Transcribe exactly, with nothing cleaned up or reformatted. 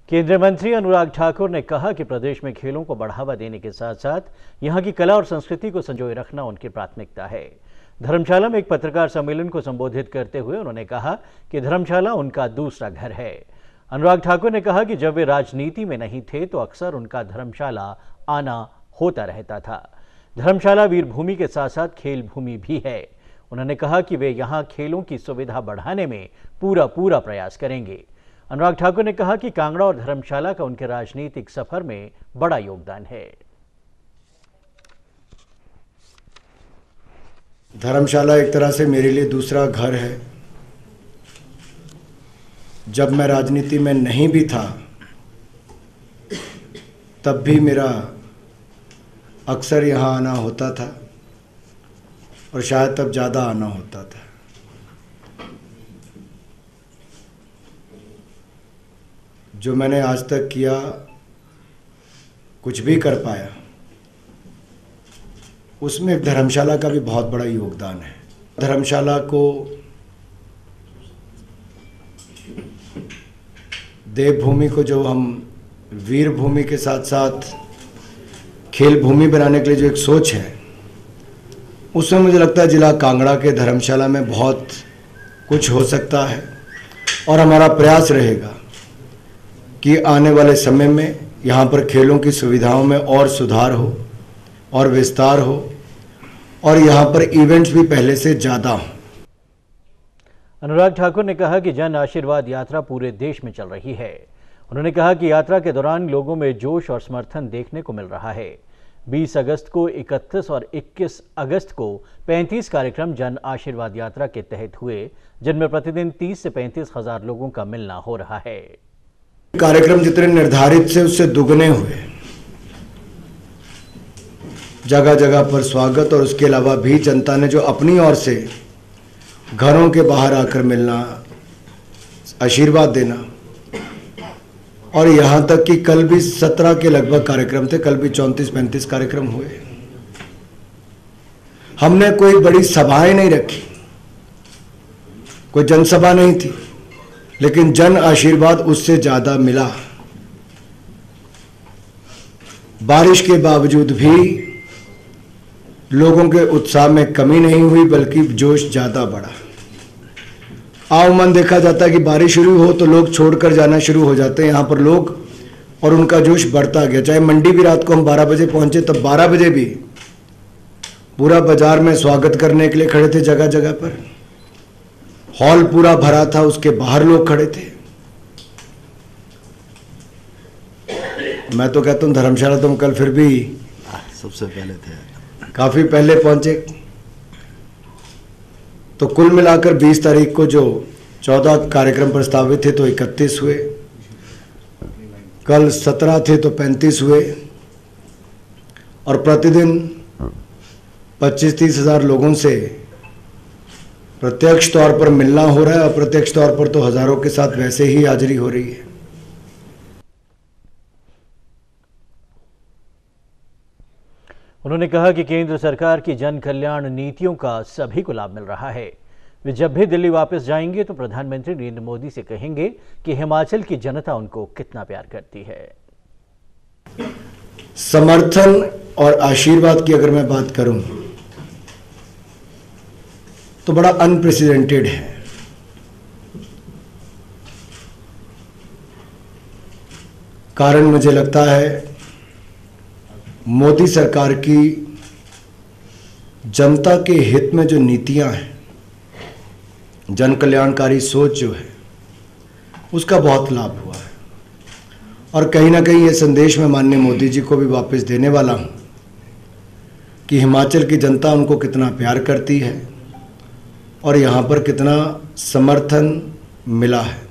केंद्रीय मंत्री अनुराग ठाकुर ने कहा कि प्रदेश में खेलों को बढ़ावा देने के साथ साथ यहां की कला और संस्कृति को संजोए रखना उनकी प्राथमिकता है। धर्मशाला में एक पत्रकार सम्मेलन को संबोधित करते हुए उन्होंने कहा कि धर्मशाला उनका दूसरा घर है। अनुराग ठाकुर ने कहा कि जब वे राजनीति में नहीं थे तो अक्सर उनका धर्मशाला आना होता रहता था। धर्मशाला वीर भूमि के साथ साथ खेल भूमि भी है। उन्होंने कहा कि वे यहाँ खेलों की सुविधा बढ़ाने में पूरा पूरा प्रयास करेंगे। अनुराग ठाकुर ने कहा कि कांगड़ा और धर्मशाला का उनके राजनीतिक सफर में बड़ा योगदान है। धर्मशाला एक तरह से मेरे लिए दूसरा घर है। जब मैं राजनीति में नहीं भी था तब भी मेरा अक्सर यहाँ आना होता था और शायद तब ज़्यादा आना होता था। जो मैंने आज तक किया, कुछ भी कर पाया, उसमें धर्मशाला का भी बहुत बड़ा योगदान है। धर्मशाला को देवभूमि को जो हम वीर भूमि के साथ साथ खेल भूमि बनाने के लिए जो एक सोच है, उसमें मुझे लगता है जिला कांगड़ा के धर्मशाला में बहुत कुछ हो सकता है और हमारा प्रयास रहेगा कि आने वाले समय में यहाँ पर खेलों की सुविधाओं में और सुधार हो और विस्तार हो और यहाँ पर इवेंट्स भी पहले से ज़्यादा हो। अनुराग ठाकुर ने कहा कि जन आशीर्वाद यात्रा पूरे देश में चल रही है। उन्होंने कहा कि यात्रा के दौरान लोगों में जोश और समर्थन देखने को मिल रहा है। बीस अगस्त को, इकतीस और इक्कीस अगस्त को पैंतीस कार्यक्रम जन आशीर्वाद यात्रा के तहत हुए, जिनमें प्रतिदिन तीस से पैंतीस हजार लोगों का मिलना हो रहा है। कार्यक्रम जितने निर्धारित से उससे दुगने हुए। जगह जगह पर स्वागत और उसके अलावा भी जनता ने जो अपनी ओर से घरों के बाहर आकर मिलना, आशीर्वाद देना, और यहाँ तक कि कल भी सत्रह के लगभग कार्यक्रम थे, कल भी चौंतीस पैंतीस कार्यक्रम हुए। हमने कोई बड़ी सभाएं नहीं रखी, कोई जनसभा नहीं थी, लेकिन जन आशीर्वाद उससे ज्यादा मिला। बारिश के बावजूद भी लोगों के उत्साह में कमी नहीं हुई, बल्कि जोश ज्यादा बढ़ा। आमूमन देखा जाता है कि बारिश शुरू हो तो लोग छोड़कर जाना शुरू हो जाते हैं। यहाँ पर लोग और उनका जोश बढ़ता गया। चाहे मंडी भी रात को हम बारह बजे पहुंचे, तब बारह बजे भी पूरा बाजार में स्वागत करने के लिए खड़े थे। जगह जगह पर हॉल पूरा भरा था, उसके बाहर लोग खड़े थे। मैं तो कहता हूँ धर्मशाला तुम कल फिर भी सबसे पहले थे, काफी पहले पहुंचे। तो कुल मिलाकर बीस तारीख को जो चौदह कार्यक्रम प्रस्तावित थे तो इकतीस हुए, कल सत्रह थे तो पैंतीस हुए, और प्रतिदिन पच्चीस तीस हजार लोगों से प्रत्यक्ष तौर पर मिलना हो रहा है। अप्रत्यक्ष तौर पर तो हजारों के साथ वैसे ही हाजिरी हो रही है। उन्होंने कहा कि केंद्र सरकार की जन कल्याण नीतियों का सभी को लाभ मिल रहा है। वे जब भी दिल्ली वापस जाएंगे तो प्रधानमंत्री नरेंद्र मोदी से कहेंगे कि हिमाचल की जनता उनको कितना प्यार करती है। समर्थन और आशीर्वाद की अगर मैं बात करूं तो बड़ा अनप्रेसिडेंटेड है। कारण मुझे लगता है मोदी सरकार की जनता के हित में जो नीतियां हैं, जन कल्याणकारी सोच जो है, उसका बहुत लाभ हुआ है। और कहीं ना कहीं ये संदेश मैं माननीय मोदी जी को भी वापस देने वाला हूं कि हिमाचल की जनता उनको कितना प्यार करती है और यहाँ पर कितना समर्थन मिला है।